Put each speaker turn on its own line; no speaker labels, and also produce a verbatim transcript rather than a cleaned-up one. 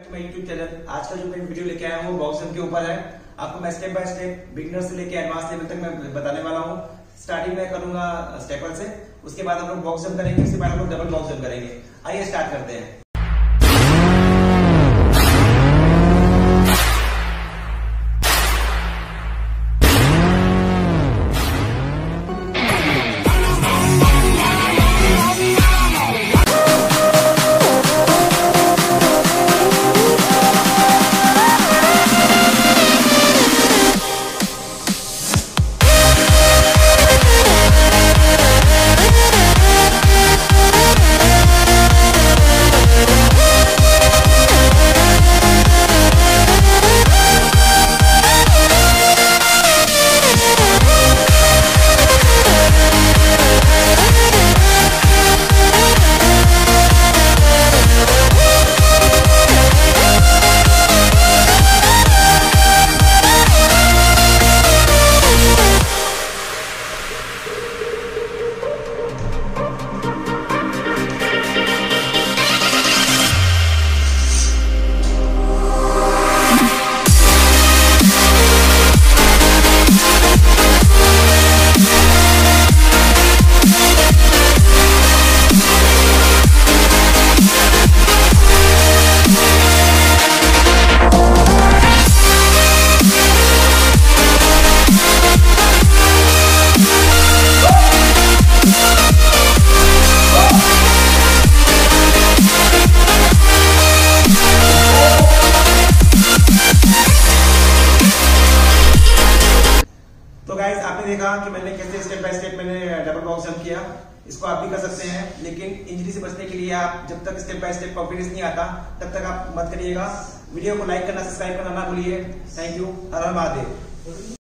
मैं YouTube channel आज का जो मैं वीडियो लेके आया हूँ बॉक्स जंप के ऊपर है। आपको मैं स्टेप बाय स्टेप बिगिनर से लेके एडवांस लेवल तक मैं बताने वाला हूँ। स्टार्टिंग में करूंगा स्टेपर से, उसके बाद हम लोग बॉक्स जंप करेंगे, उसके बाद हम लोग डबल बॉक्स जंप करेंगे। आइए स्टार्ट करते हैं। गाइस आपने देखा कि मैंने कैसे स्टेप बाय स्टेप मैंने डबल बॉक्स जंप किया। इसको आप भी कर सकते हैं, लेकिन इंजरी से बचने के लिए आप जब तक स्टेप बाय स्टेप कॉन्फिडेंस नहीं आता तब तक आप मत करिएगा। वीडियो को लाइक करना, सब्सक्राइब करना ना भूलिए। Thank you. हर हर महादेव।